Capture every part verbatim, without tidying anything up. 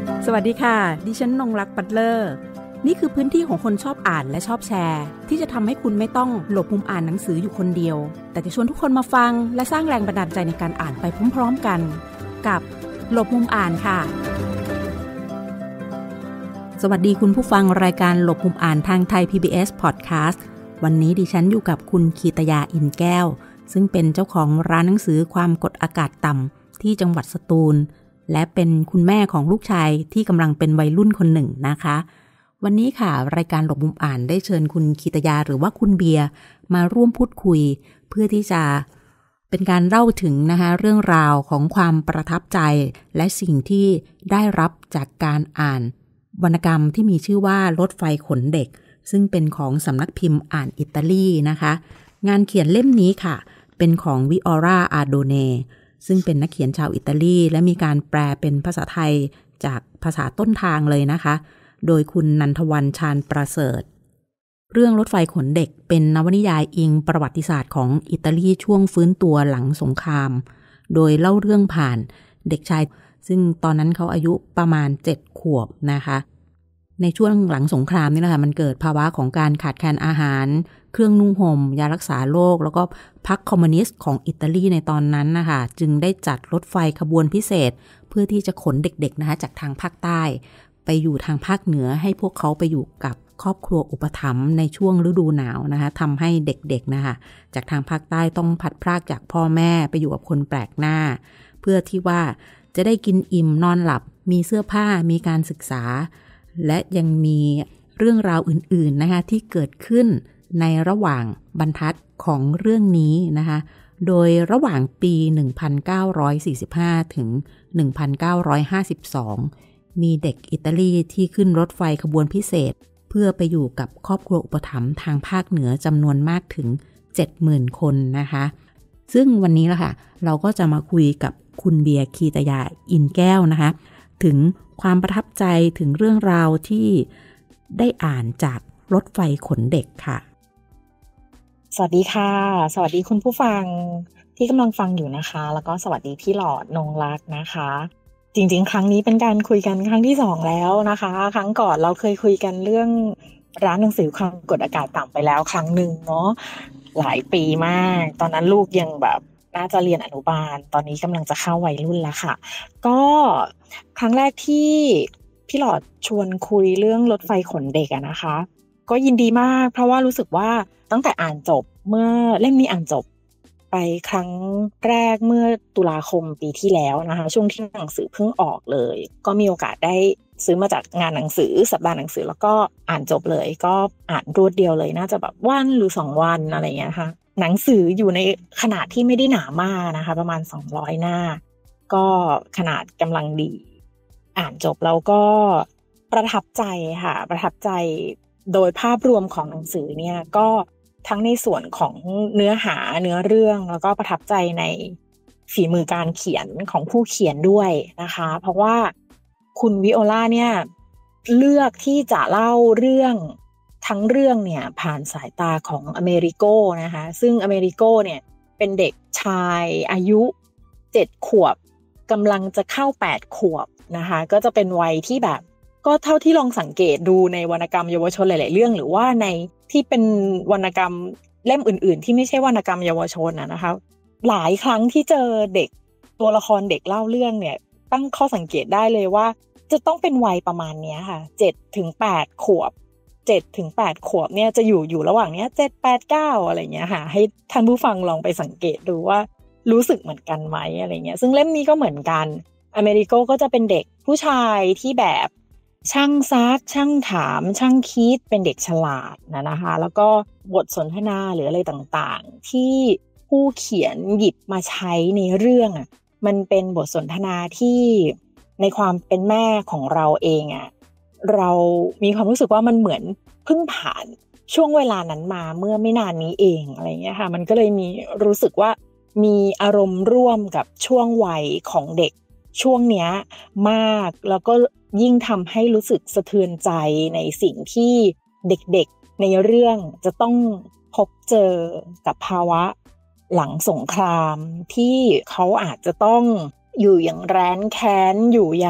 สวัสดีค่ะดิฉันนงรักปัตเลอร์นี่คือพื้นที่ของคนชอบอ่านและชอบแชร์ที่จะทำให้คุณไม่ต้องหลบมุมอ่านหนังสืออยู่คนเดียวแต่จะชวนทุกคนมาฟังและสร้างแรงบันดาลใจในการอ่านไปพร้อมๆกันกับหลบมุมอ่านค่ะสวัสดีคุณผู้ฟังรายการหลบมุมอ่านทางไทย พี บี เอส Podcast วันนี้ดิฉันอยู่กับคุณคีตยาอินแก้วซึ่งเป็นเจ้าของร้านหนังสือความกดอากาศต่ำที่จังหวัดสตูลและเป็นคุณแม่ของลูกชายที่กำลังเป็นวัยรุ่นคนหนึ่งนะคะวันนี้ค่ะรายการหลบมุมอ่านได้เชิญคุณคีตยาหรือว่าคุณเบียร์มาร่วมพูดคุยเพื่อที่จะเป็นการเล่าถึงนะคะเรื่องราวของความประทับใจและสิ่งที่ได้รับจากการอ่านวรรณกรรมที่มีชื่อว่ารถไฟขนเด็กซึ่งเป็นของสำนักพิมพ์อ่านอิตาลีนะคะงานเขียนเล่มนี้ค่ะเป็นของวิออร่าอาโดเนซึ่งเป็นนักเขียนชาวอิตาลีและมีการแปลเป็นภาษาไทยจากภาษาต้นทางเลยนะคะโดยคุณนันทวรรณ ชาญประเสริฐเรื่องรถไฟขนเด็กเป็นนวนิยายอิงประวัติศาสตร์ของอิตาลีช่วงฟื้นตัวหลังสงครามโดยเล่าเรื่องผ่านเด็กชายซึ่งตอนนั้นเขาอายุประมาณเจ็ดขวบนะคะในช่วงหลังสงครามนี่แหละค่ะมันเกิดภาวะของการขาดแคลนอาหารเครื่องนุ่งห่มยารักษาโรคแล้วก็พรรคคอมมิวนิสต์ของอิตาลีในตอนนั้นนะคะจึงได้จัดรถไฟขบวนพิเศษเพื่อที่จะขนเด็กๆนะคะจากทางภาคใต้ไปอยู่ทางภาคเหนือให้พวกเขาไปอยู่กับครอบครัวอุปถัมภ์ในช่วงฤดูหนาวนะคะทำให้เด็กๆนะคะจากทางภาคใต้ต้องพัดพรากจากพ่อแม่ไปอยู่กับคนแปลกหน้าเพื่อที่ว่าจะได้กินอิ่มนอนหลับมีเสื้อผ้ามีการศึกษาและยังมีเรื่องราวอื่นๆนะคะที่เกิดขึ้นในระหว่างบรรทัดของเรื่องนี้นะคะโดยระหว่างปีหนึ่งพันเก้าร้อยสี่สิบห้าถึงหนึ่งพันเก้าร้อยห้าสิบสองมีเด็กอิตาลีที่ขึ้นรถไฟขบวนพิเศษเพื่อไปอยู่กับครอบครัวอุปถัมภ์ทางภาคเหนือจำนวนมากถึง เจ็ดหมื่น คนนะคะซึ่งวันนี้ล่ะค่ะเราก็จะมาคุยกับคุณเบียร์คีตยาอินแก้วนะคะถึงความประทับใจถึงเรื่องราวที่ได้อ่านจากรถไฟขนเด็กค่ะสวัสดีค่ะสวัสดีคุณผู้ฟังที่กำลังฟังอยู่นะคะแล้วก็สวัสดีพี่หลอดนงรักนะคะจริงๆครั้งนี้เป็นการคุยกันครั้งที่สองแล้วนะคะครั้งก่อนเราเคยคุยกันเรื่องร้านหนังสือความกดอากาศต่ำไปแล้วครั้งหนึ่งเนาะหลายปีมากตอนนั้นลูกยังแบบน่าจะเรียนอนุบาลตอนนี้กำลังจะเข้าวัยรุ่นแล้วค่ะก็ครั้งแรกที่พี่หลอดชวนคุยเรื่องรถไฟขนเด็กอะนะคะก็ยินดีมากเพราะว่ารู้สึกว่าตั้งแต่อ่านจบเมื่อเล่มนี้อ่านจบไปครั้งแรกเมื่อตุลาคมปีที่แล้วนะคะช่วงที่หนังสือเพิ่งออกเลยก็มีโอกาสได้ซื้อมาจากงานหนังสือสัปดาห์หนังสือแล้วก็อ่านจบเลยก็อ่านรวดเดียวเลยน่าจะแบบวันหรือสองวันอะไรอย่างเงี้ยค่ะหนังสืออยู่ในขนาดที่ไม่ได้หนามากนะคะประมาณสองร้อยหน้าก็ขนาดกำลังดีอ่านจบแล้วก็ประทับใจค่ะประทับใจโดยภาพรวมของหนังสือเนี่ยก็ทั้งในส่วนของเนื้อหาเนื้อเรื่องแล้วก็ประทับใจในฝีมือการเขียนของผู้เขียนด้วยนะคะเพราะว่าคุณวิโอลาเนี่ยเลือกที่จะเล่าเรื่องทั้งเรื่องเนี่ยผ่านสายตาของอเมริโกนะคะซึ่งอเมริโกเนี่ยเป็นเด็กชายอายุเจ็ดขวบกำลังจะเข้าแปดขวบนะคะก็จะเป็นวัยที่แบบก็เท่าที่ลองสังเกตดูในวรรณกรรมเยาวชนหลายๆเรื่องหรือว่าในที่เป็นวรรณกรรมเล่มอื่นๆที่ไม่ใช่วรรณกรรมเยาวชนนะนะคะหลายครั้งที่เจอเด็กตัวละครเด็กเล่าเรื่องเนี่ยตั้งข้อสังเกตได้เลยว่าจะต้องเป็นวัยประมาณนี้ค่ะเจ็ดถึงแปดขวบเจ็ดถึงแปดขวบเนี่ยจะอยู่อยู่ระหว่างเนี้ยเจ็ด แปด เก้าอะไรเงี้ยค่ะให้ท่านผู้ฟังลองไปสังเกตดูว่ารู้สึกเหมือนกันไหมอะไรเงี้ยซึ่งเล่มนี้ก็เหมือนกันอเมริโกก็จะเป็นเด็กผู้ชายที่แบบช่างซักช่างถามช่างคิดเป็นเด็กฉลาดนะนะคะแล้วก็บทสนทนาหรืออะไรต่างๆที่ผู้เขียนหยิบมาใช้ในเรื่องอ่ะมันเป็นบทสนทนาที่ในความเป็นแม่ของเราเองอ่ะเรามีความรู้สึกว่ามันเหมือนเพิ่งผ่านช่วงเวลานั้นมาเมื่อไม่นานนี้เองอะไรเงี้ยค่ะมันก็เลยมีรู้สึกว่ามีอารมณ์ร่วมกับช่วงวัยของเด็กช่วงเนี้ยมากแล้วก็ยิ่งทำให้รู้สึกสะเทือนใจในสิ่งที่เด็กๆในเรื่องจะต้องพบเจอกับภาวะหลังสงครามที่เขาอาจจะต้องอยู่อย่างแร้นแค้นอยู่อย่าง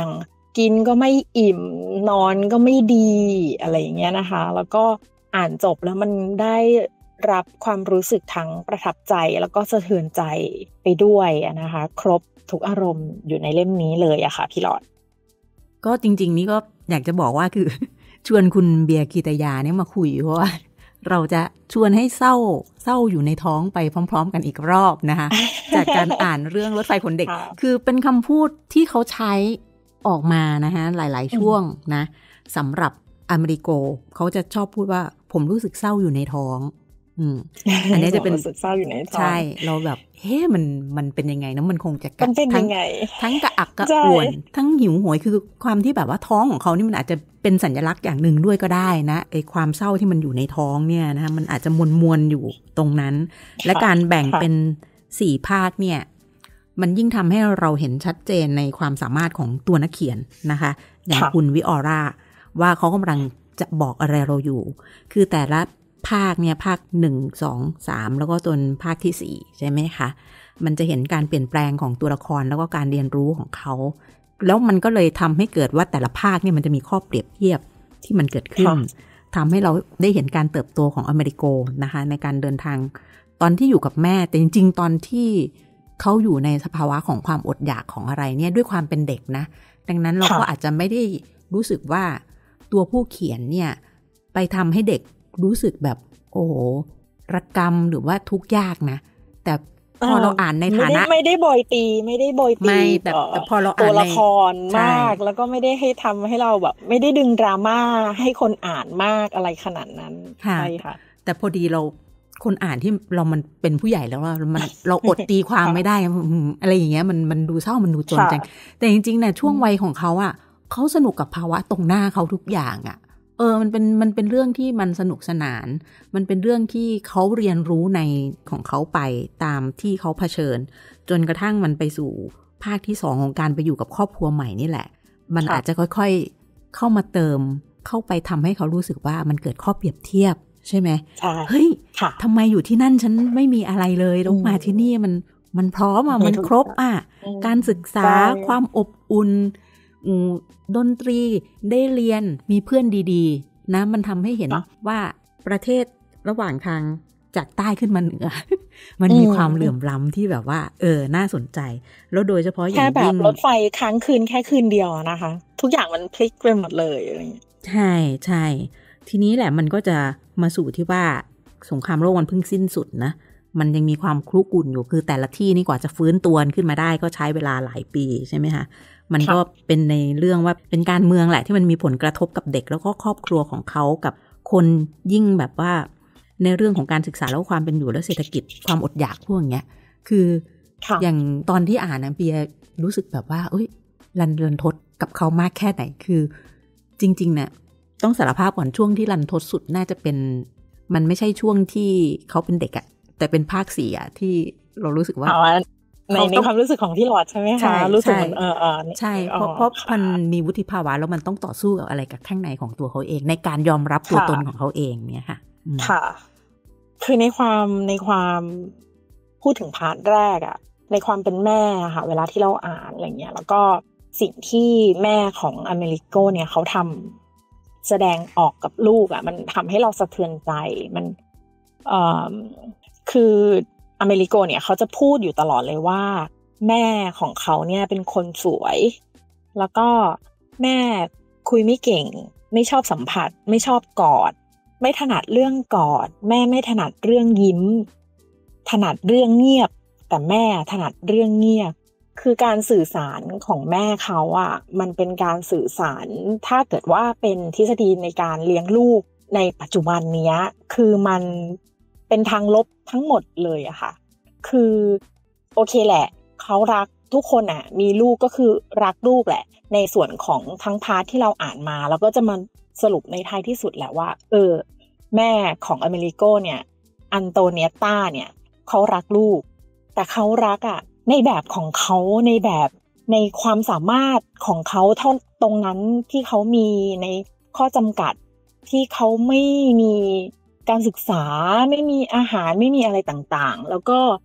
กินก็ไม่อิ่มนอนก็ไม่ดีอะไรอย่างเงี้ยนะคะแล้วก็อ่านจบแล้วมันได้รับความรู้สึกทั้งประทับใจแล้วก็สะเทือนใจไปด้วยนะคะครบทุกอารมณ์อยู่ในเล่มนี้เลยอะค่ะพี่หลอดก็จริงๆนี่ก็อยากจะบอกว่าคือ ชวนคุณเบียร์กีตยาเนี่ยมาคุยเพราะว่าเราจะชวนให้เศร้าเศร้าอยู่ในท้องไปพร้อมๆกันอีกรอบนะคะ จากการอ่านเรื่องรถไฟขนเด็ก คือเป็นคำพูดที่เขาใช้ออกมานะคะหลายๆช่วงนะสำหรับอเมริโกเขาจะชอบพูดว่าผมรู้สึกเศร้าอยู่ในท้องอืมอันนี้จะเป็นรู้สึกเศร้าอยู่ในท้องใช่เราแบบเฮ้มันมันเป็นยังไงนะมันคงจะกัดทั้งทั้งกระอักกระอ่วนทั้งหิวโหยคือความที่แบบว่าท้องของเขานี่มันอาจจะเป็นสัญลักษณ์อย่างหนึ่งด้วยก็ได้นะไอ้ความเศร้าที่มันอยู่ในท้องเนี่ยนะคะมันอาจจะมวลมวลอยู่ตรงนั้นและการแบ่งเป็นสี่ภาคเนี่ยมันยิ่งทำให้เราเห็นชัดเจนในความสามารถของตัวนักเขียนนะคะอย่างคุณวิออร่าว่าเขากำลังจะบอกอะไรเราอยู่คือแต่ละภาคเนี่ยภาคหนึ่ง สอง สามแล้วก็จนภาคที่สี่ใช่ไหมคะมันจะเห็นการเปลี่ยนแปลงของตัวละครแล้วก็การเรียนรู้ของเขาแล้วมันก็เลยทำให้เกิดว่าแต่ละภาคเนี่ยมันจะมีข้อเปรียบเทียบที่มันเกิดขึ้นทำให้เราได้เห็นการเติบโตของอเมริโกนะคะในการเดินทางตอนที่อยู่กับแม่แต่จริงๆตอนที่เขาอยู่ในสภาวะของความอดอยากของอะไรเนี่ยด้วยความเป็นเด็กนะดังนั้นเราก็อาจจะไม่ได้รู้สึกว่าตัวผู้เขียนเนี่ยไปทำให้เด็กรู้สึกแบบโอ้โหระกำหรือว่าทุกข์ยากนะแต่พอเราอ่านในฐานะไม่ได้โบยตีไม่ได้โบยตีไม่แต่แต่พอเราอ่านตัวละครมากแล้วก็ไม่ได้ให้ทำให้เราแบบไม่ได้ดึงดราม่าให้คนอ่านมากอะไรขนาดนั้นใช่ค่ะแต่พอดีเราคนอ่านที่เรามันเป็นผู้ใหญ่แล้วว่ามันเราอดตีความไม่ได้อะไรอย่างเงี้ยมันมันดูเศร้ามันดูจนจังแต่จริงๆเนี่ยช่วงวัยของเขาอ่ะเขาสนุกกับภาวะตรงหน้าเขาทุกอย่างอ่ะเออมันเป็นมันเป็นเรื่องที่มันสนุกสนานมันเป็นเรื่องที่เขาเรียนรู้ในของเขาไปตามที่เขาเผชิญจนกระทั่งมันไปสู่ภาคที่สองของการไปอยู่กับครอบครัวใหม่นี่แหละมันอาจจะค่อยๆเข้ามาเติมเข้าไปทำให้เขารู้สึกว่ามันเกิดข้อเปรียบเทียบใช่ไหมเฮ้ยทำไมอยู่ที่นั่นฉันไม่มีอะไรเลยแล้วมาที่นี่มันมันพร้อมอ่ะมันครบอ่ะการศึกษาความอบอุ่นดนตรีได้เรียนมีเพื่อนดีๆนะมันทำให้เห็นว่าประเทศระหว่างทางจากใต้ขึ้นมาเหนือมันมีความเหลื่อมล้ำที่แบบว่าเออน่าสนใจแล้วโดยเฉพาะอย่างยิ่งแค่แบบรถไฟค้างคืนแค่คืนเดียวนะคะทุกอย่างมันพลิกไปหมดเลยอะไรอย่างเงี้ยใช่ใช่ทีนี้แหละมันก็จะมาสู่ที่ว่าสงครามโลกมันเพิ่งสิ้นสุดนะมันยังมีความคลุกุ่นอยู่คือแต่ละที่นี่กว่าจะฟื้นตัวขึ้นมาได้ก็ใช้เวลาหลายปีใช่ไหมคะมันก็เป็นในเรื่องว่าเป็นการเมืองแหละที่มันมีผลกระทบกับเด็กแล้วก็ครอบครัวของเขากับคนยิ่งแบบว่าในเรื่องของการศึกษาแล้วความเป็นอยู่และเศรษฐกิจความอดอยากพวกอย่างเงี้ยคืออย่างตอนที่อ่านนะเปียรู้สึกแบบว่าเอ้ยรันรันทดกับเขามากแค่ไหนคือจริงๆเนี่ยต้องสารภาพก่อนช่วงที่รันทดสุดน่าจะเป็นมันไม่ใช่ช่วงที่เขาเป็นเด็กอะแต่เป็นภาคสี่อะที่เรารู้สึกว่าในในความรู้สึกของพี่หลอดใช่ไหมคะรู้สึกเหมือนเออเออใช่เพราะเพราะมันมีวุฒิภาวะแล้วมันต้องต่อสู้กับอะไรกับข้างในของตัวเขาเองในการยอมรับตัวตนของเขาเองเนี่ยค่ะค่ะคือในความในความพูดถึงพาร์ทแรกอะในความเป็นแม่ค่ะเวลาที่เราอ่านอะไรเงี้ยแล้วก็สิ่งที่แม่ของอเมริโกเนี่ยเขาทำแสดงออกกับลูกอะมันทำให้เราสะเทือนใจมันเอ่อคืออเมริโกเนี่ยเขาจะพูดอยู่ตลอดเลยว่าแม่ของเขาเนี่ยเป็นคนสวยแล้วก็แม่คุยไม่เก่งไม่ชอบสัมผัสไม่ชอบกอดไม่ถนัดเรื่องกอดแม่ไม่ถนัดเรื่องยิ้มถนัดเรื่องเงียบแต่แม่ถนัดเรื่องเงียบคือการสื่อสารของแม่เขาอ่ะมันเป็นการสื่อสารถ้าเกิดว่าเป็นทฤษฎีในการเลี้ยงลูกในปัจจุบันนี้คือมันเป็นทางลบทั้งหมดเลยอะค่ะคือโอเคแหละเขารักทุกคนอ่ะมีลูกก็คือรักลูกแหละในส่วนของทั้งพาร์ทที่เราอ่านมาแล้วก็จะมาสรุปในท้ายที่สุดแหละว่าเออแม่ของอเมริโกเนี่ยอันโตเนียต้าเนี่ยเขารักลูกแต่เขารักอ่ะในแบบของเขาในแบบในความสามารถของเขาเท่าตรงนั้นที่เขามีในข้อจำกัดที่เขาไม่มีการศึกษาไม่มีอาหารไม่มีอะไรต่างๆแล้วก็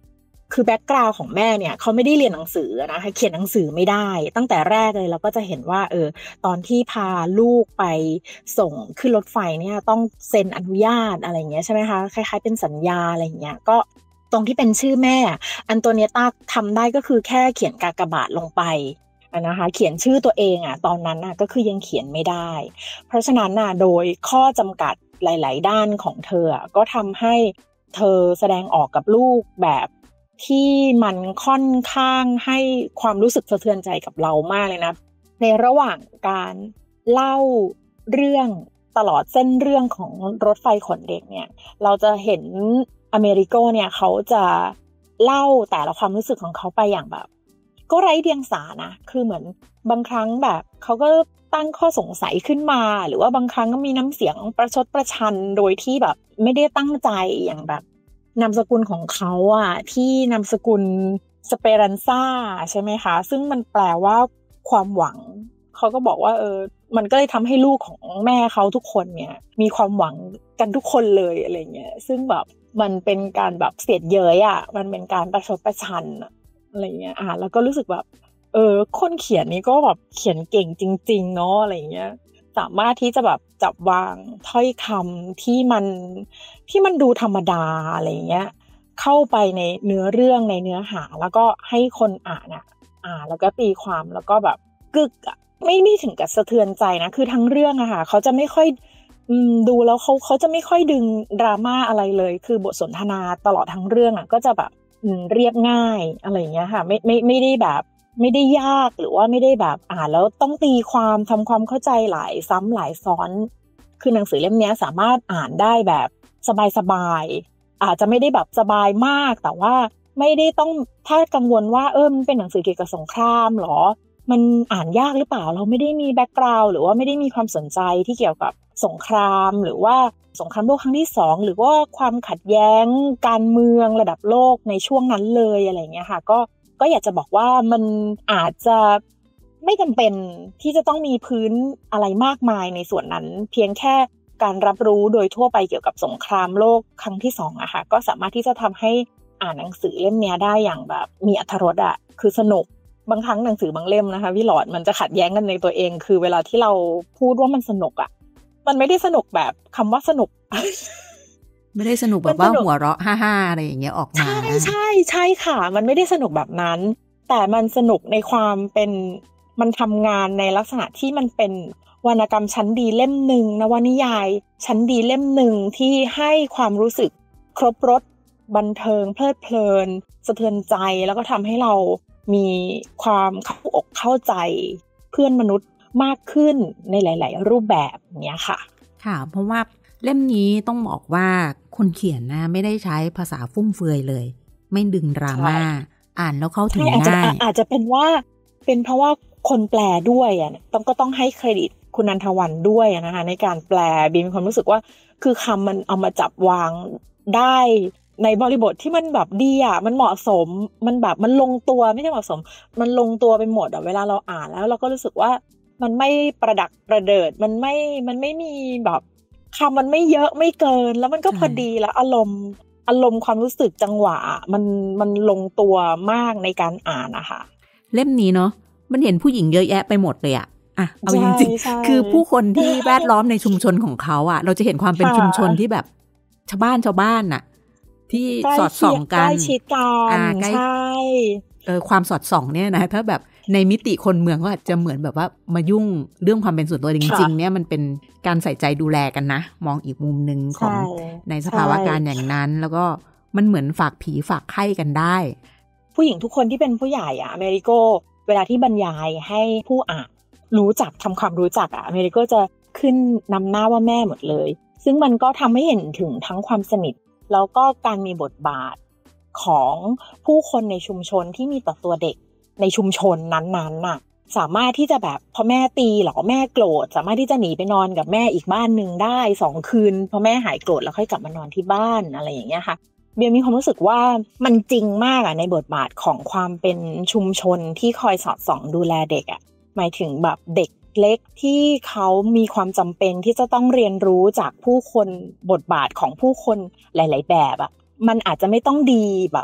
คือแบ็กกราวด์ของแม่เนี่ยเขาไม่ได้เรียนหนังสือนะคะเขียนหนังสือไม่ได้ตั้งแต่แรกเลยเราก็จะเห็นว่าเออตอนที่พาลูกไปส่งขึ้นรถไฟเนี่ยต้องเซ็นอนุญาตอะไรอย่างเงี้ยใช่ไหมคะคล้ายๆเป็นสัญญาอะไรอย่างเงี้ยก็ตรงที่เป็นชื่อแม่อันโตเนียต้าทำได้ก็คือแค่เขียนกากบาทลงไปนะคะเขียนชื่อตัวเองอ่ะตอนนั้นน่ะก็คือยังเขียนไม่ได้เพราะฉะนั้นน่ะโดยข้อจำกัดหลายๆด้านของเธอก็ทำให้เธอแสดงออกกับลูกแบบที่มันค่อนข้างให้ความรู้สึกสะเทือนใจกับเรามากเลยนะในระหว่างการเล่าเรื่องตลอดเส้นเรื่องของรถไฟขนเด็กเนี่ยเราจะเห็นอเมริโกเนี่ยเขาจะเล่าแต่ละความรู้สึกของเขาไปอย่างแบบก็ไร้เดียงสานะคือเหมือนบางครั้งแบบเขาก็ตั้งข้อสงสัยขึ้นมาหรือว่าบางครั้งก็มีน้ำเสียงประชดประชันโดยที่แบบไม่ได้ตั้งใจอย่างแบบนามสกุลของเขาอ่ะที่นามสกุลสเปรันซ่าใช่ไหมคะซึ่งมันแปลว่าความหวังเขาก็บอกว่าเออมันก็เลยทำให้ลูกของแม่เขาทุกคนเนี่ยมีความหวังกันทุกคนเลยอะไรเงี้ยซึ่งแบบมันเป็นการแบบเสียดเย้ยอ่ะมันเป็นการประชดประชันอะไรเงี้ยอ่านแล้วก็รู้สึกแบบเออคนเขียนนี้ก็แบบเขียนเก่งจริงๆเนาะอะไรเงี้ยสามารถที่จะแบบจับวางถ้อยคำที่มันที่มันดูธรรมดาอะไรเงี้ยเข้าไปในเนื้อเรื่องในเนื้อหาแล้วก็ให้คนอ่านอ่ะอ่านแล้วก็ตีความแล้วก็แบบกึกอ่ะไม่ไม่ถึงกับสะเทือนใจนะคือทั้งเรื่องอะค่ะเขาจะไม่ค่อยอืมดูแล้วเขาเขาจะไม่ค่อยดึงดราม่าอะไรเลยคือบทสนทนาตลอดทั้งเรื่องอะก็จะแบบอืมเรียบง่ายอะไรเงี้ยค่ะไม่ไม่ไม่ได้แบบไม่ได้ยากหรือว่าไม่ได้แบบอ่านแล้วต้องตีความทำความเข้าใจหลายซ้ำหลายซ้อนคือหนังสือเล่มนี้สามารถอ่านได้แบบสบายๆอาจจะไม่ได้แบบสบายมากแต่ว่าไม่ได้ต้องถ้ากังวลว่าเออมันเป็นหนังสือเกี่ยวกับสงครามหรอมันอ่านยากหรือเปล่าเราไม่ได้มีแบ็คกราวด์หรือว่าไม่ได้มีความสนใจที่เกี่ยวกับสงครามหรือว่าสงครามโลกครั้งที่สองหรือว่าความขัดแย้งการเมืองระดับโลกในช่วงนั้นเลยอะไรเงี้ยค่ะก็ก็อยากจะบอกว่ามันอาจจะไม่จำเป็นที่จะต้องมีพื้นอะไรมากมายในส่วนนั้นเพียงแค่การรับรู้โดยทั่วไปเกี่ยวกับสงครามโลกครั้งที่สองอะค่ะก็สามารถที่จะทำให้อ่านหนังสือเล่มนี้ได้อย่างแบบมีอรรถรสอะคือสนุกบางครั้งหนังสือบางเล่มนะคะพี่หลอดมันจะขัดแย้งกันในตัวเองคือเวลาที่เราพูดว่ามันสนุกอะมันไม่ได้สนุกแบบคำว่าสนุกไม่ได้สนุกแบบว่าหัวเราะฮ่าๆอะไรอย่างเงี้ยออกมาใช่ใช่ใช่ค่ะมันไม่ได้สนุกแบบนั้นแต่มันสนุกในความเป็นมันทำงานในลักษณะที่มันเป็นวรรณกรรมชั้นดีเล่มหนึ่งนวนิยายชั้นดีเล่มหนึ่งที่ให้ความรู้สึกครบรสบันเทิงเพลิดเพลินสะเทือนใจแล้วก็ทำให้เรามีความเข้าอกเข้าใจเพื่อนมนุษย์มากขึ้นในหลายๆรูปแบบเนี้ยค่ะค่ะเพราะว่าเล่มนี้ต้องบอกว่าคนเขียนนะไม่ได้ใช้ภาษาฟุ่มเฟือยเลยไม่ดึงดราม่าอ่านแล้วเข้าถึงง่ายอาจจะเป็นว่าเป็นเพราะว่าคนแปลด้วยอ่ะต้องก็ต้องให้เครดิตคุณนันทวรรณด้วยนะคะในการแปลบีมีความรู้สึกว่าคือคำมันเอามาจับวางได้ในบริบทที่มันแบบดีอ่ะมันเหมาะสมมันแบบมันลงตัวไม่ใช่เหมาะสมมันลงตัวไปหมดอ่ะเวลาเราอ่านแล้วเราก็รู้สึกว่ามันไม่ประดักประเดิดมันไม่มันไม่มีแบบคำมันไม่เยอะไม่เกินแล้วมันก็พอดีแล้วอารมณ์อารมณ์ความรู้สึกจังหวะมันมันลงตัวมากในการอ่านนะคะเล่มนี้เนาะมันเห็นผู้หญิงเยอะแยะไปหมดเลยอะอ่ะเอาจริงๆคือผู้คนที่แวดล้อมในชุมชนของเขาอะเราจะเห็นความเป็นชุมชนที่แบบชาวบ้านชาวบ้านน่ะที่สอดส่องกันใกล้ชิดกันใช่เออความสอดส่องเนี่ยนะถ้าแบบในมิติคนเมืองก็อาจจะเหมือนแบบว่ามายุ่งเรื่องความเป็นส่วนตัวจริงๆเนี่ยมันเป็นการใส่ใจดูแลกันนะมองอีกมุมนึงของในสภาวะการอย่างนั้นแล้วก็มันเหมือนฝากผีฝากไข้กันได้ผู้หญิงทุกคนที่เป็นผู้ใหญ่อะอเมริโกเวลาที่บรรยายให้ผู้อ่านรู้จักทำความรู้จักอะอเมริโกจะขึ้นนำหน้าว่าแม่หมดเลยซึ่งมันก็ทำให้เห็นถึงทั้งความสนิทแล้วก็การมีบทบาทของผู้คนในชุมชนที่มีต่อตัวเด็กในชุมชนนั้นๆน่ะสามารถที่จะแบบพอแม่ตีหรอแม่โกรธสามารถที่จะหนีไปนอนกับแม่อีกบ้านนึงได้สองคืนพอแม่หายโกรธแล้วค่อยกลับมานอนที่บ้านอะไรอย่างเงี้ยค่ะเบียมีความรู้สึกว่ามันจริงมากอ่ะในบทบาทของความเป็นชุมชนที่คอยสอดส่องดูแลเด็กอ่ะหมายถึงแบบเด็กเล็กที่เขามีความจำเป็นที่จะต้องเรียนรู้จากผู้คนบทบาทของผู้คนหลายๆแบบอ่ะมันอาจจะไม่ต้องดีแบบ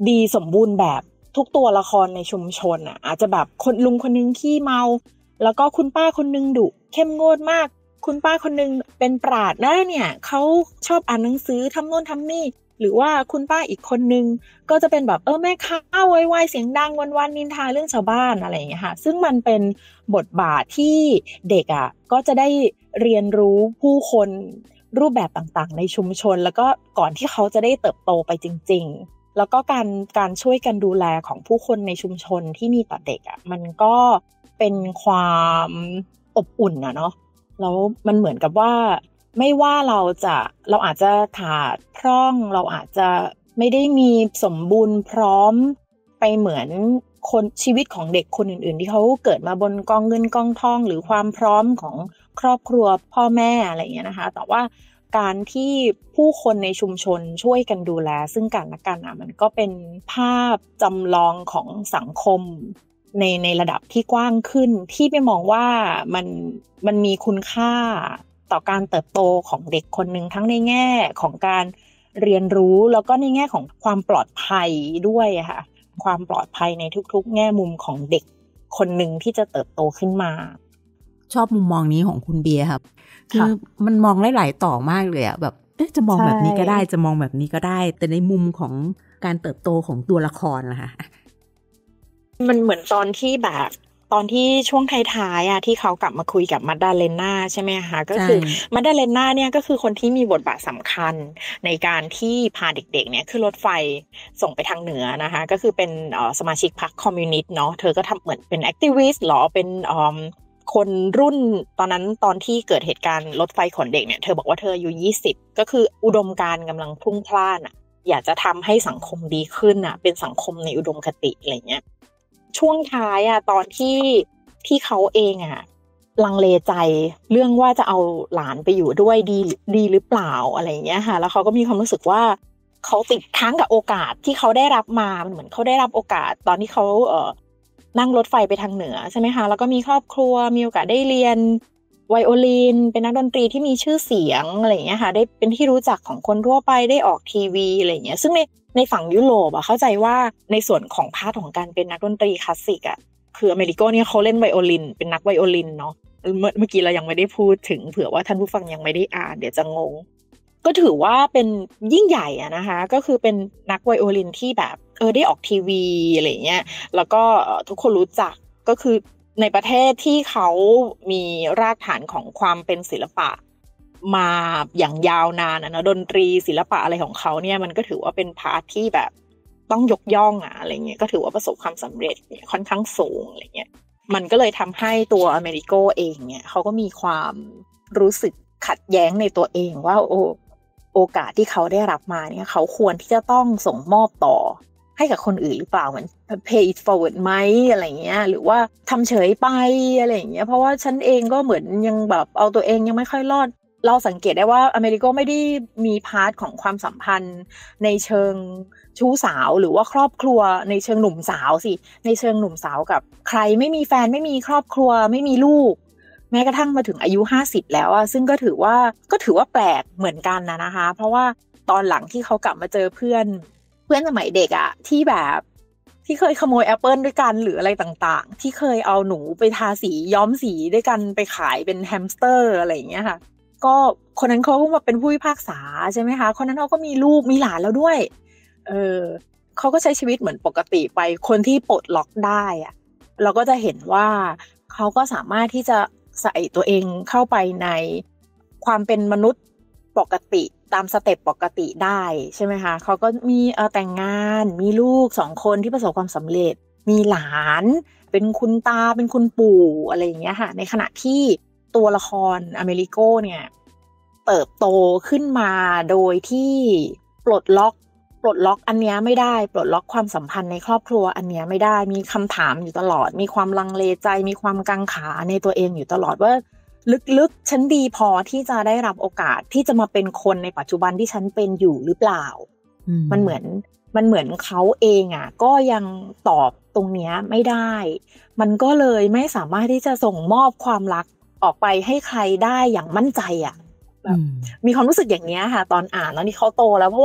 ดีสมบูรณ์แบบทุกตัวละครในชุมชนอ่ะอาจจะแบบคนลุงคนนึงขี้เมาแล้วก็คุณป้าคนนึงดุเข้มงวดมากคุณป้าคนนึงเป็นปราชญ์นะเนี่ยเขาชอบอ่านหนังสือทำโน่นทำนี่หรือว่าคุณป้าอีกคนนึงก็จะเป็นแบบเออแม่ค้าไวๆเสียงดังวันๆนินทาเรื่องชาวบ้านอะไรอย่างเงี้ยค่ะซึ่งมันเป็นบทบาทที่เด็กอ่ะก็จะได้เรียนรู้ผู้คนรูปแบบต่างๆในชุมชนแล้วก็ก่อนที่เขาจะได้เติบโตไปจริงๆแล้วก็การการช่วยกันดูแลของผู้คนในชุมชนที่มีต่อเด็กอ่ะมันก็เป็นความอบอุ่นนะเนาะแล้วมันเหมือนกับว่าไม่ว่าเราจะเราอาจจะขาดพร่องเราอาจจะไม่ได้มีสมบูรณ์พร้อมไปเหมือนคนชีวิตของเด็กคนอื่นๆที่เขาเกิดมาบนกองเงินกองทองหรือความพร้อมของครอบครัวพ่อแม่อะไรอย่างเงี้ยนะคะแต่ว่าการที่ผู้คนในชุมชนช่วยกันดูแลซึ่งกันและกันอ่ะมันก็เป็นภาพจำลองของสังคมในในระดับที่กว้างขึ้นที่ไปมองว่ามันมันมีคุณค่าต่อการเติบโตของเด็กคนนึงทั้งในแง่ของการเรียนรู้แล้วก็ในแง่ของความปลอดภัยด้วยค่ะความปลอดภัยในทุกๆแง่มุมของเด็กคนนึงที่จะเติบโตขึ้นมาชอบมุมมองนี้ของคุณเบียร์ครับคือมันมองหลายๆต่อมากเลยอะแบบเอ๊ะจะมองแบบนี้ก็ได้จะมองแบบนี้ก็ได้แต่ในมุมของการเติบโตของตัวละครล่ะค่ะมันเหมือนตอนที่แบบตอนที่ช่วงท้ายๆอ่ะที่เขากลับมาคุยกับมัดดาเลน่าใช่ไหมคะก็คือมัดดาเลน่าเนี่ยก็คือคนที่มีบทบาทสำคัญในการที่พาเด็กๆเนี่ยขึ้นรถไฟส่งไปทางเหนือนะคะก็คือเป็นสมาชิกพรรคคอมมิวนิสต์เนาะเธอก็ทำเหมือนเป็นแอคทิวิสต์หรอเป็นคนรุ่นตอนนั้นตอนที่เกิดเหตุการณ์รถไฟขนเด็กเนี่ยเธอบอกว่าเธออายุยี่สิบก็คืออุดมการณ์กำลังพลุ่งพล่านอ่ะอยากจะทำให้สังคมดีขึ้นอ่ะเป็นสังคมในอุดมคติอะไรเงี้ยช่วงท้ายอ่ะตอนที่ที่เขาเองอ่ะลังเลใจเรื่องว่าจะเอาหลานไปอยู่ด้วยดีดีหรือเปล่าอะไรเงี้ยค่ะแล้วเขาก็มีความรู้สึกว่าเขาติดค้างกับโอกาสที่เขาได้รับมามันเหมือนเขาได้รับโอกาสตอนที่เขาเอ่อนั่งรถไฟไปทางเหนือใช่ไหมคะแล้วก็มีครอบครัวมีโอกาสได้เรียนไวโอลินเป็นนักดนตรีที่มีชื่อเสียงอะไรอย่างเงี้ยค่ะได้เป็นที่รู้จักของคนทั่วไปได้ออกทีวีอะไรอย่างเงี้ยซึ่งในในฝั่งยุโรปอ่ะเข้าใจว่าในส่วนของพาร์ทของการเป็นนักดนตรีคลาสสิกอ่ะคืออเมริโกเนี่ยเขาเล่นไวโอลินเป็นนักไวโอลินเนาะเมื่อเมื่อกี้เรายังไม่ได้พูดถึงเผื่อว่าท่านผู้ฟังยังไม่ได้อ่านเดี๋ยวจะงงก็ถือว่าเป็นยิ่งใหญ่อะนะคะก็คือเป็นนักไวโอลินที่แบบเออได้ออกทีวีอะไรเงี้ยแล้วก็ทุกคนรู้จักก็คือในประเทศที่เขามีรากฐานของความเป็นศิลปะมาอย่างยาวนานนะดนตรีศิลปะอะไรของเขาเนี่ยมันก็ถือว่าเป็นพาร์ทที่แบบต้องยกย่องอะอะไรเงี้ยก็ถือว่าประสบความสำเร็จค่อนข้างสูงอะไรเงี้ยมันก็เลยทำให้ตัวอเมริโกเองเนี่ยเขาก็มีความรู้สึกขัดแย้งในตัวเองว่าโอโอกาสที่เขาได้รับมาเนี่ยเขาควรที่จะต้องส่งมอบต่อให้กับคนอื่นหรือเปล่าเหมือน pay it forward ไหมอะไรเงี้ยหรือว่าทำเฉยไปอะไรอย่างเงี้ยเพราะว่าฉันเองก็เหมือนยังแบบเอาตัวเองยังไม่ค่อยรอดเราสังเกตได้ว่าอเมริกาไม่ได้มีพาร์ทของความสัมพันธ์ในเชิงชู้สาวหรือว่าครอบครัวในเชิงหนุ่มสาวสิในเชิงหนุ่มสาวกับใครไม่มีแฟนไม่มีครอบครัวไม่มีลูกแม้กระทั่งมาถึงอายุห้าสิบแล้วอ่ะซึ่งก็ถือว่าก็ถือว่าแปลกเหมือนกันนะนะคะเพราะว่าตอนหลังที่เขากลับมาเจอเพื่อนเพื่อนสมัยเด็กอ่ะที่แบบที่เคยขโมยแอปเปิลด้วยกันหรืออะไรต่างๆที่เคยเอาหนูไปทาสีย้อมสีด้วยกันไปขายเป็นแฮมสเตอร์อะไรอย่างเงี้ยค่ะก็คนนั้นเขาก็มาเป็นผู้พิพากษาใช่ไหมคะคนนั้นเขาก็มีลูกมีหลานแล้วด้วยเออเขาก็ใช้ชีวิตเหมือนปกติไปคนที่ปลดล็อกได้อะเราก็จะเห็นว่าเขาก็สามารถที่จะใส่ตัวเองเข้าไปในความเป็นมนุษย์ปกติตามสเต็ปปกติได้ใช่ไหมคะเขาก็มีเอ่อแต่งงานมีลูกสองคนที่ประสบความสำเร็จมีหลานเป็นคุณตาเป็นคุณปู่อะไรอย่างเงี้ยค่ะในขณะที่ตัวละครอเมริโกเนี่ยเติบโตขึ้นมาโดยที่ปลดล็อกปลดล็อกอันเนี้ยไม่ได้ปลดล็อกความสัมพันธ์ในครอบครัวอันเนี้ยไม่ได้มีคำถามอยู่ตลอดมีความลังเลใจมีความกังขาในตัวเองอยู่ตลอดว่าลึกๆฉันดีพอที่จะได้รับโอกาสที่จะมาเป็นคนในปัจจุบันที่ฉันเป็นอยู่หรือเปล่า ม, มันเหมือนมันเหมือนเขาเองอ่ะก็ยังตอบตรงเนี้ยไม่ได้มันก็เลยไม่สามารถที่จะส่งมอบความรักออกไปให้ใครได้อย่างมั่นใจอ่ะแบบมีความรู้สึกอย่างเนี้ยค่ะตอนอ่านแล้วนี่เขาโตแล้วเพราะว่า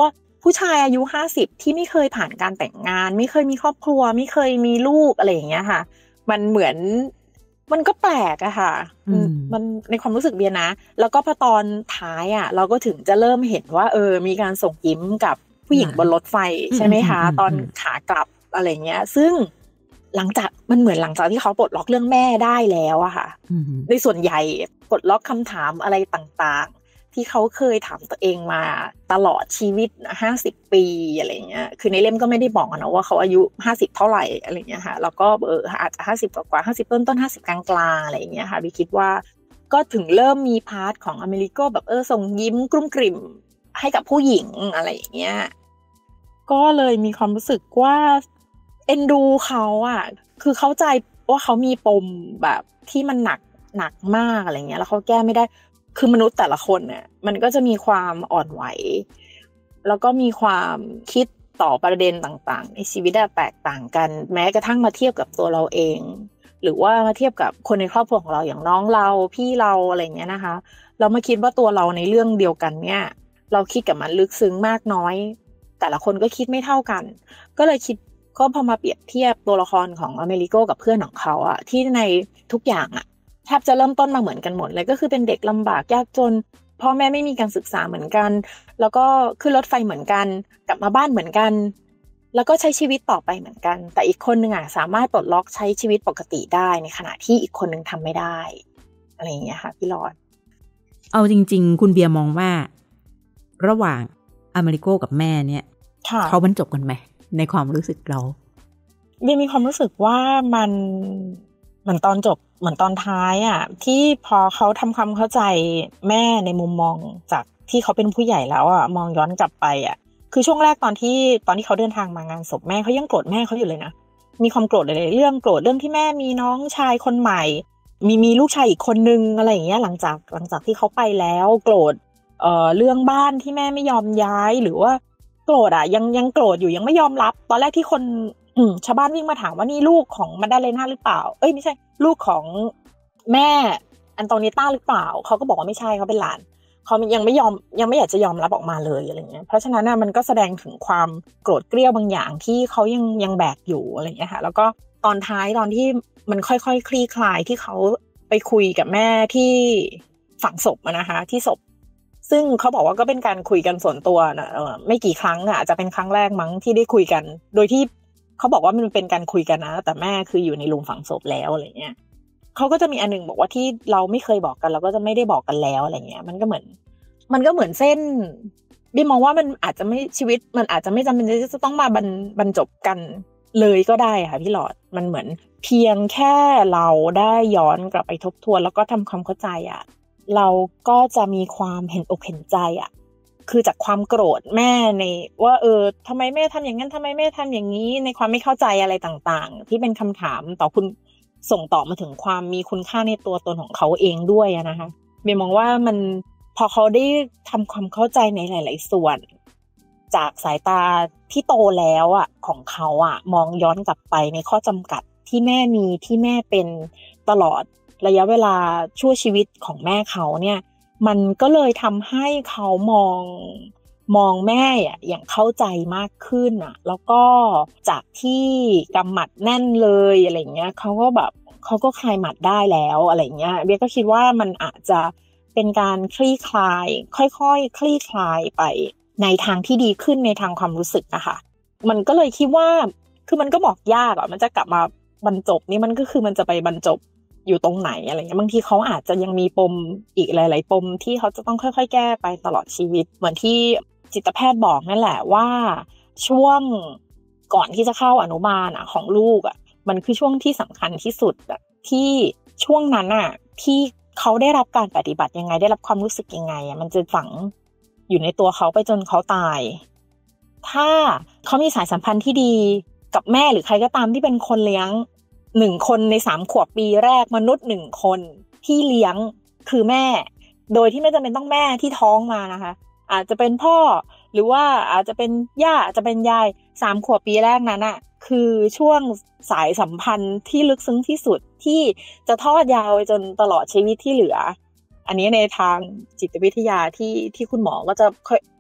ผู้ชายอายุห้าสิบที่ไม่เคยผ่านการแต่งงานไม่เคยมีครอบครัวไม่เคยมีลูกอะไรอย่างเงี้ยค่ะมันเหมือนมันก็แปลกอะค่ะมันในความรู้สึกเบียนะแล้วก็พอตอนท้ายอะเราก็ถึงจะเริ่มเห็นว่าเออมีการส่งยิ้มกับผู้หญิงบนรถไฟใช่ไหมคะตอนขากลับอะไรเงี้ยซึ่งหลังจากมันเหมือนหลังจากที่เขาปลดล็อกเรื่องแม่ได้แล้วอะค่ะในส่วนใหญ่ปลดล็อกคำถามอะไรต่างๆที่เขาเคยถามตัวเองมาตลอดชีวิตห้าสิบปีอะไรเงี้ยคือในเล่มก็ไม่ได้บอกนะว่าเขาอายุห้าสิบเท่าไหร่อะไรเงี้ยค่ะแล้วก็เอออาจจะห้าสิบกว่าๆห้าสิบต้นๆห้าสิบกลางๆอะไรเงี้ยค่ะบิคิดว่าก็ถึงเริ่มมีพาร์ทของอเมริโกแบบเออส่งยิ้มกลุ้มกลิ่มให้กับผู้หญิงอะไรอย่างเงี้ยก็เลยมีความรู้สึกว่าเอ็นดูเขาอ่ะคือเข้าใจว่าเขามีปมแบบที่มันหนักหนักมากอะไรเงี้ยแล้วเขาแก้ไม่ได้คือมนุษย์แต่ละคนเนี่ยมันก็จะมีความอ่อนไหวแล้วก็มีความคิดต่อประเด็นต่างๆในชีวิตแตกต่างกันแม้กระทั่งมาเทียบกับตัวเราเองหรือว่ามาเทียบกับคนในครอบครัวของเราอย่างน้องเราพี่เราอะไรเงี้ยนะคะเรามาคิดว่าตัวเราในเรื่องเดียวกันเนี่ยเราคิดกับมันลึกซึ้งมากน้อยแต่ละคนก็คิดไม่เท่ากันก็เลยคิดก็พอมาเปรียบเทียบตัวละครของอเมริโกกับเพื่อนของเขาอะที่ในทุกอย่างอะแทบจะเริ่มต้นมาเหมือนกันหมดเลยก็คือเป็นเด็กลำบากยากจนพ่อแม่ไม่มีการศึกษาเหมือนกันแล้วก็ขึ้นรถไฟเหมือนกันกลับมาบ้านเหมือนกันแล้วก็ใช้ชีวิตต่อไปเหมือนกันแต่อีกคนนึงอ่ะสามารถปลดล็อกใช้ชีวิตปกติได้ในขณะที่อีกคนนึงทำไม่ได้อะไรอย่างเงี้ยค่ะพี่หลอดเอาจริงๆคุณเบียร์มองว่าระหว่างอเมริโกกับแม่เนี่ยเขาบรรจบกันไหมในความรู้สึกเราเบียร์มีความรู้สึกว่ามันเหมือนตอนจบเหมือนตอนท้ายอ่ะที่พอเขาทำความเข้าใจแม่ในมุมมองจากที่เขาเป็นผู้ใหญ่แล้วอ่ะมองย้อนกลับไปอ่ะคือช่วงแรกตอนที่ตอนที่เขาเดินทางมางานศพแม่เขายังโกรธแม่เขาอยู่เลยนะมีความโกรธเลยเรื่องโกรธเรื่องที่แม่มีน้องชายคนใหม่มีมีลูกชายอีกคนนึงอะไรอย่างเงี้ยหลังจากหลังจากที่เขาไปแล้วโกรธเอ่อเรื่องบ้านที่แม่ไม่ยอมย้ายหรือว่าโกรธอ่ะยังยังโกรธอยู่ยังไม่ยอมรับตอนแรกที่คนอืมชาวบ้านวิ่งมาถามว่านี่ลูกของมาดาเลน่าหรือเปล่าเอ้ยไม่ใช่ลูกของแม่อันโตนิต้าหรือเปล่าเขาก็บอกว่าไม่ใช่เขาเป็นหลานเขายังไม่ยอมยังไม่อยากจะยอมรับออกมาเลยอะไรเงี้ยเพราะฉะนั้นน่ะมันก็แสดงถึงความโกรธเกรี้ยวบางอย่างที่เขายังยังแบกอยู่อะไรเงี้ยค่ะแล้วก็ตอนท้ายตอนที่มันค่อยๆ ค, คลี่คลายที่เขาไปคุยกับแม่ที่ฝังศพนะคะที่ศพซึ่งเขาบอกว่าก็เป็นการคุยกันส่วนตัวนะไม่กี่ครั้งอ่ะจะเป็นครั้งแรกมั้งที่ได้คุยกันโดยที่เขาบอกว่ามันเป็นการคุยกันนะแต่แม่คืออยู่ในโรงฝังศพแล้วอะไรเงี้ยเขาก็จะมีอันนึงบอกว่าที่เราไม่เคยบอกกันเราก็จะไม่ได้บอกกันแล้วอะไรเงี้ยมันก็เหมือนมันก็เหมือนเส้นบีมองว่ามันอาจจะไม่ชีวิตมันอาจจะไม่จำเป็นที่จะต้องมาบรรบรรจบกันเลยก็ได้ค่ะพี่หลอดมันเหมือนเพียงแค่เราได้ย้อนกลับไปทบทวนแล้วก็ทำความเข้าใจอ่ะเราก็จะมีความเห็นอกเห็นใจอ่ะคือจากความโกรธแม่ในว่าเออทำไมแม่ทำอย่างนั้นทำไมแม่ทำอย่างนี้ในความไม่เข้าใจอะไรต่างๆที่เป็นคำถามต่อคุณส่งต่อมาถึงความมีคุณค่าในตัวตนของเขาเองด้วยนะคะเบมองว่ามันพอเขาได้ทำความเข้าใจในหลายๆส่วนจากสายตาที่โตแล้วอ่ะของเขาอ่ะมองย้อนกลับไปในข้อจำกัดที่แม่มีที่แม่เป็นตลอดระยะเวลาชั่วชีวิตของแม่เขาเนี่ยมันก็เลยทำให้เขามองมองแม่อ่ะอย่างเข้าใจมากขึ้นอ่ะแล้วก็จากที่กำหมัดแน่นเลยอะไรเงี้ยเขาก็แบบเขาก็คลายหมัดได้แล้วอะไรเงี้ยเบียก็คิดว่ามันอาจจะเป็นการคลี่คลายค่อยๆ ค, คลี่คลายไปในทางที่ดีขึ้นในทางความรู้สึกนะคะมันก็เลยคิดว่าคือมันก็บอกยากอ่ะมันจะกลับมาบรรจบนี่มันก็คือมันจะไปบรรจบอยู่ตรงไหนอะไรเงี้ยบางทีเขาอาจจะยังมีปมอีกหลายๆปมที่เขาจะต้องค่อยๆแก้ไปตลอดชีวิตเหมือนที่จิตแพทย์บอกนั่นแหละว่าช่วงก่อนที่จะเข้าอนุบาลอ่ะของลูกอ่ะมันคือช่วงที่สำคัญที่สุดอ่ะที่ช่วงนั้นอ่ะที่เขาได้รับการปฏิบัติยังไงได้รับความรู้สึกยังไงอ่ะมันจะฝังอยู่ในตัวเขาไปจนเขาตายถ้าเขามีสายสัมพันธ์ที่ดีกับแม่หรือใครก็ตามที่เป็นคนเลี้ยงหนึ่งคนในสามขวบปีแรกมนุษย์หนึ่งคนที่เลี้ยงคือแม่โดยที่ไม่จำเป็นต้องแม่ที่ท้องมานะคะอาจจะเป็นพ่อหรือว่าอาจจะเป็นย่าอาจจะเป็นยายสามขวบปีแรกนั้นอ่ะคือช่วงสายสัมพันธ์ที่ลึกซึ้งที่สุดที่จะทอดยาวไปจนตลอดชีวิตที่เหลืออันนี้ในทางจิตวิทยาที่ที่คุณหมอก็จะ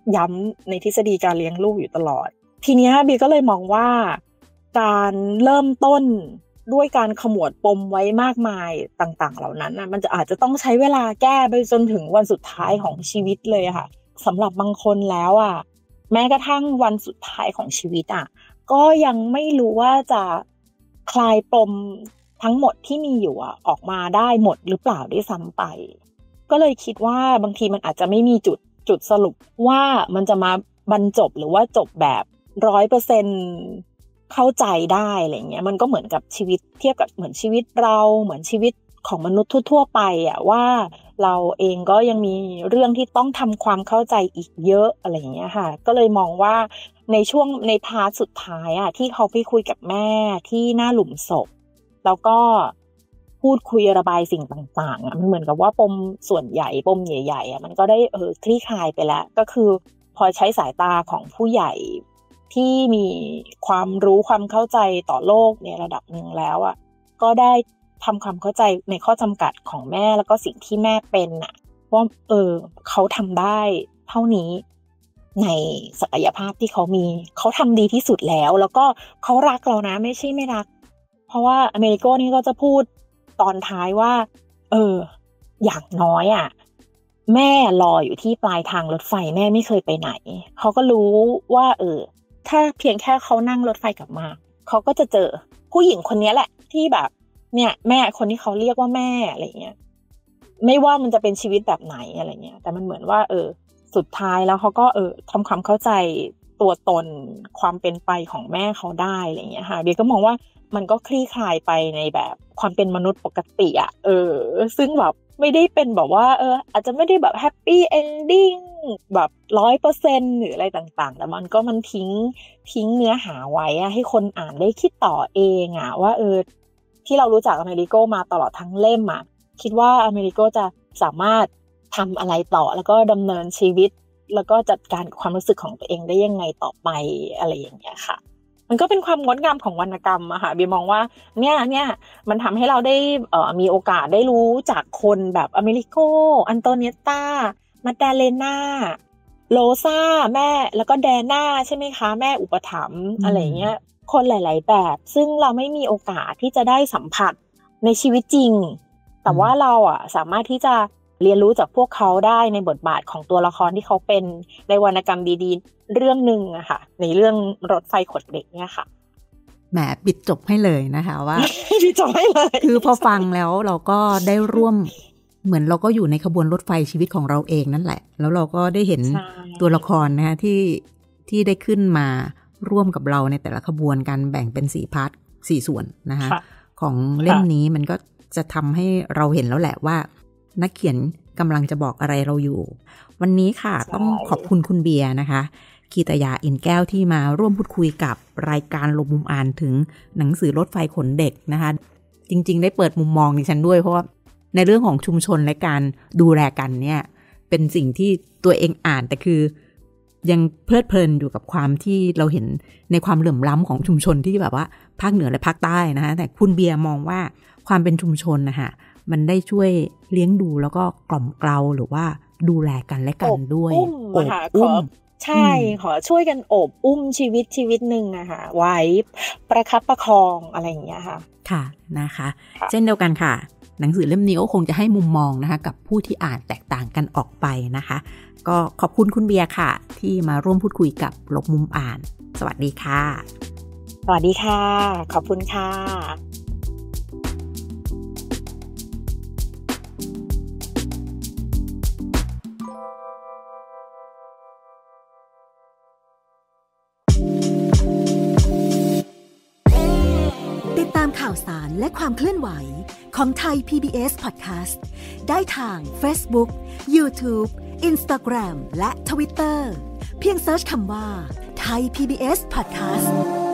ย้ำในทฤษฎีการเลี้ยงลูกอยู่ตลอดทีนี้บีก็เลยมองว่าการเริ่มต้นด้วยการขมวดปมไว้มากมายต่างๆเหล่านั้นนะมันจะอาจจะต้องใช้เวลาแก้ไปจนถึงวันสุดท้ายของชีวิตเลยค่ะสำหรับบางคนแล้วอ่ะแม้กระทั่งวันสุดท้ายของชีวิตอ่ะก็ยังไม่รู้ว่าจะคลายปมทั้งหมดที่มีอยู่อ่ะออกมาได้หมดหรือเปล่าด้วยซ้ำไปก็เลยคิดว่าบางทีมันอาจจะไม่มีจุดจุดสรุปว่ามันจะมาบรรจบหรือว่าจบแบบร้อยเปอร์เซ็นต์เข้าใจได้อะไรเงี้ยมันก็เหมือนกับชีวิตเทียบกับเหมือนชีวิตเราเหมือนชีวิตของมนุษย์ทั่วๆไปอ่ะว่าเราเองก็ยังมีเรื่องที่ต้องทำความเข้าใจอีกเยอะอะไรเงี้ยค่ะก็เลยมองว่าในช่วงในพาร์ทสุดท้ายอ่ะที่เขาไปคุยกับแม่ที่หน้าหลุมศพแล้วก็พูดคุยระบายสิ่งต่างๆอ่ะมันเหมือนกับว่าปมส่วนใหญ่ปมใหญ่ๆอ่ะมันก็ได้เออคลี่คลายไปแล้วก็คือพอใช้สายตาของผู้ใหญ่ที่มีความรู้ความเข้าใจต่อโลกในระดับหนึ่งแล้วอ่ะก็ได้ทำความเข้าใจในข้อจำกัดของแม่แล้วก็สิ่งที่แม่เป็นอ่ะว่าเออเขาทำได้เท่านี้ในศักยภาพที่เขามีเขาทำดีที่สุดแล้วแล้วก็เขารักเรานะไม่ใช่ไม่รักเพราะว่าอเมริโกนี่ก็จะพูดตอนท้ายว่าเอออย่างน้อยอ่ะแม่รออยู่ที่ปลายทางรถไฟแม่ไม่เคยไปไหนเขาก็รู้ว่าเออถ้าเพียงแค่เขานั่งรถไฟกลับมาเขาก็จะเจอผู้หญิงคนนี้แหละที่แบบเนี่ยแม่คนที่เขาเรียกว่าแม่อะไรเงี้ยไม่ว่ามันจะเป็นชีวิตแบบไหนอะไรเงี้ยแต่มันเหมือนว่าเออสุดท้ายแล้วเขาก็เออทำความเข้าใจตัวตนความเป็นไปของแม่เขาได้อะไรเงี้ยค่ะเบียก็มองว่ามันก็คลี่คลายไปในแบบความเป็นมนุษย์ปกติอ่ะเออซึ่งแบบไม่ได้เป็นแบบว่าเอออาจจะไม่ได้แบบแฮปปี้เอนดิ้งแบบ ร้อยเปอร์เซ็นต์ หรืออะไรต่างๆแต่มันก็มันทิ้งทิ้งเนื้อหาไว้อะให้คนอ่านได้คิดต่อเองอ่ะว่าเออที่เรารู้จักอเมริโกมาตลอดทั้งเล่มอ่ะคิดว่าอเมริโกจะสามารถทำอะไรต่อแล้วก็ดำเนินชีวิตแล้วก็จัดการความรู้สึกของตัวเองได้ยังไงต่อไปอะไรอย่างเงี้ยค่ะมันก็เป็นความงดงามของวรรณกรรมอะค่ะเบียมองว่าเนี่ยเนี่ยมันทำให้เราได้เอ่อมีโอกาสได้รู้จากคนแบบอเมริโกอันโตเนียตามาดาเลน่าโรซาแม่แล้วก็แดน่าใช่ไหมคะแม่อุปถัมภ์อะไรเงี้ยคนหลายๆแบบซึ่งเราไม่มีโอกาสที่จะได้สัมผัสในชีวิตจริงแต่ว่าเราอะสามารถที่จะเรียนรู้จากพวกเขาได้ในบทบาทของตัวละครที่เขาเป็นในวรรณกรรมดีๆเรื่องนึงอะค่ะในเรื่องรถไฟขดเหล็กเนี่ยค่ะแหมปิดจบให้เลยนะคะว่าปิดจบให้เลยคือพอฟังแล้วเราก็ได้ร่วมเหมือนเราก็อยู่ในขบวนรถไฟชีวิตของเราเองนั่นแหละแล้วเราก็ได้เห็นตัวละครนะคะที่ที่ได้ขึ้นมาร่วมกับเราในแต่ละขบวนการแบ่งเป็นสี่พาร์ทสี่ส่วนนะคะของเล่มนี้มันก็จะทำให้เราเห็นแล้วแหละว่านักเขียนกำลังจะบอกอะไรเราอยู่วันนี้ค่ะต้องขอบคุณคุณเบียร์นะคะคีตยาอินแก้วที่มาร่วมพูดคุยกับรายการลงมุมอ่านถึงหนังสือรถไฟขนเด็กนะคะจริงๆได้เปิดมุมมองดิฉันด้วยเพราะว่าในเรื่องของชุมชนและการดูแลกันเนี่ยเป็นสิ่งที่ตัวเองอ่านแต่คือยังเพลิดเพลินอยู่กับความที่เราเห็นในความเหลื่อมล้ำของชุมชนที่แบบว่าภาคเหนือและภาคใต้นะคะแต่คุณเบียร์มองว่าความเป็นชุมชนนะคะมันได้ช่วยเลี้ยงดูแล้วก็กล่อมเกลาหรือว่าดูแลกันและกันด้วยอบอุ้มใช่ขอช่วยกันโอบอุ้มชีวิตชีวิตหนึ่งอะค่ะไว้ประคับประคองอะไรอย่างเงี้ยค่ะค่ะนะคะเช่นเดียวกันค่ะหนังสือเล่มนี้ก็คงจะให้มุมมองนะคะกับผู้ที่อ่านแตกต่างกันออกไปนะคะก็ขอบคุณคุณเบียร์ค่ะที่มาร่วมพูดคุยกับหลบมุมอ่านสวัสดีค่ะสวัสดีค่ะขอบคุณค่ะข่าวสารและความเคลื่อนไหวของไทย พี บี เอส Podcast ได้ทาง Facebook, YouTube, Instagram และ Twitter เพียงเสิร์ชคำว่า Thai พี บี เอส Podcast